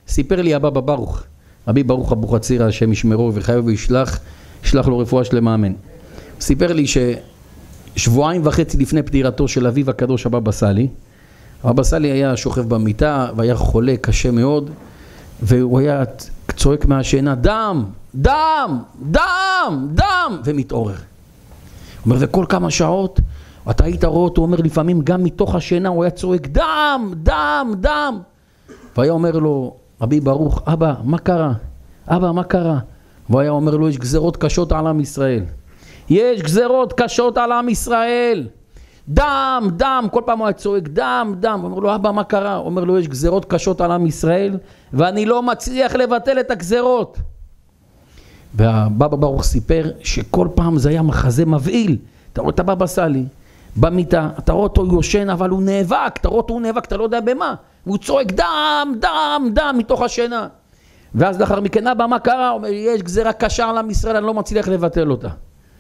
סיפר לי הבבא ברוך, רבי ברוך אבוחצירא, השם ישמרו וחיו וישלח לו רפואה שלמה אמן. סיפר לי ששבועיים וחצי לפני פטירתו של אביו הקדוש הבבא סאלי, הבבא סאלי היה שוכב במיטה והיה חולה קשה מאוד, והוא היה צועק מהשינה, דם, דם, דם, דם, ומתעורר. הוא אומר, וכל כמה שעות, אתה היית רואה אותו, הוא אומר, לפעמים גם מתוך השינה הוא היה צועק, דם, דם, דם. והיה אומר לו, רבי ברוך, אבא, מה קרה? אבא, מה קרה? והיה אומר לו, יש גזרות קשות על עם ישראל. יש גזרות קשות על עם ישראל. דם, דם, כל פעם הוא היה צועק, דם, דם. הוא אומר לו, אבא, מה קרה? הוא אומר לו, יש גזרות קשות על עם ישראל, ואני לא מצליח לבטל את הגזרות. והבבא ברוך סיפר שכל פעם זה היה מחזה מבהיל. אתה רואה את הבבא סאלי במיטה, אתה רואה אותו יושן, אבל הוא נאבק, אתה רואה אותו הוא נאבק, אתה לא יודע במה. והוא צועק דם, דם, דם מתוך השינה. ואז לאחר מכן, אבא, מה קרה? הוא אומר, יש גזרה קשה על עם ישראל, אני לא מצליח לבטל אותה.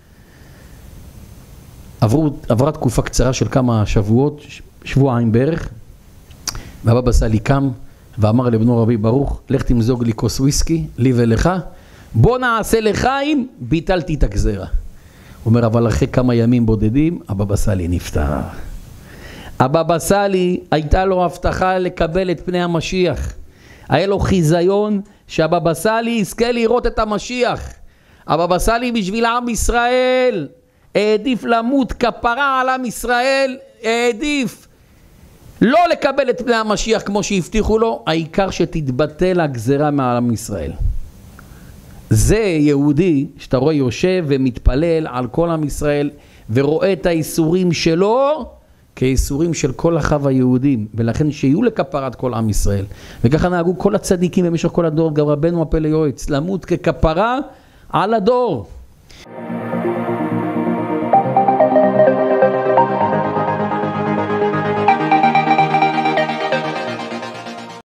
עברה תקופה קצרה של כמה שבועות, שבועיים בערך, והבבא סאלי קם ואמר לבנו רבי ברוך, לך תמזוג לי כוס וויסקי, לי ולך, בוא נעשה לחיים, ביטלתי את הגזרה. הוא אומר, אבל אחרי כמה ימים בודדים, הבבא סאלי נפטר. הבבא סאלי הייתה לו הבטחה לקבל את פני המשיח. היה לו חיזיון שהבבא סאלי יזכה לראות את המשיח. הבבא סאלי בשביל עם ישראל העדיף למות כפרה על עם ישראל, העדיף לא לקבל את פני המשיח כמו שהבטיחו לו, העיקר שתתבטל הגזרה מעל עם ישראל. זה יהודי שאתה רואה יושב ומתפלל על כל עם ישראל ורואה את האיסורים שלו כאיסורים של כל אחיו היהודים, ולכן שיהיו לכפרת כל עם ישראל. וככה נהגו כל הצדיקים במשך כל הדור, גם רבנו הפלא יועץ, למות ככפרה על הדור.